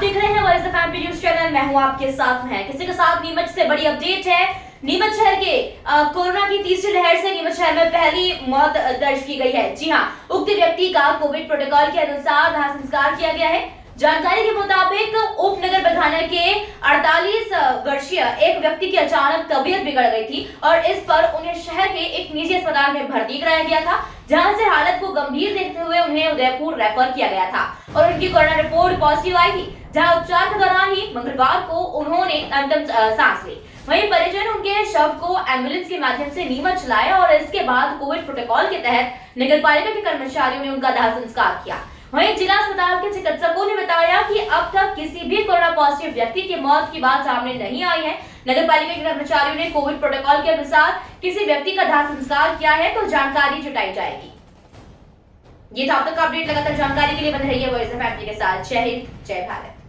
देख रहे हैं voice of MP news channel. मैं हूं आपके साथ में। किसी के साथ नीमच से बड़ी अपडेट है। नीमच शहर के कोरोना की तीसरी लहर से नीमच शहर में पहली मौत दर्ज की गई है। जी हां, उक्त व्यक्ति का कोविड प्रोटोकॉल के अनुसार दाह संस्कार किया गया है। जानकारी के मुताबिक उप नगर प्रधान के 48 वर्षीय एक व्यक्ति की अचानक तबीयत बिगड़ गई थी और इस पर उन्हें शहर के एक निजी अस्पताल में भर्ती कराया गया था, जहां से हालत को गंभीर देखते हुए उन्हें उदयपुर रेफर किया गया था और उनकी कोरोना रिपोर्ट पॉजिटिव आई थी, जहां उपचार के दौरान ही मंगलवार को उन्होंने अंतिम सांस ली। वहीं परिजन उनके शव को एम्बुलेंस के माध्यम से नीमच लाए और इसके बाद कोविड प्रोटोकॉल के तहत नगरपालिका के कर्मचारियों ने उनका दाह संस्कार किया। वहीं जिला अस्पताल के चिकित्सकों ने बताया कि अब तक किसी भी कोरोना पॉजिटिव व्यक्ति की मौत की बात सामने नहीं आई है। नगरपालिका के कर्मचारियों ने कोविड प्रोटोकॉल के अनुसार किसी व्यक्ति का दाह संस्कार किया है तो जानकारी जुटाई जाएगी। ये था अब तक का अपडेट। लगातार जानकारी के लिए बने रहिए वॉइस ऑफ एमपी के साथ। जय हिंद, जय भारत।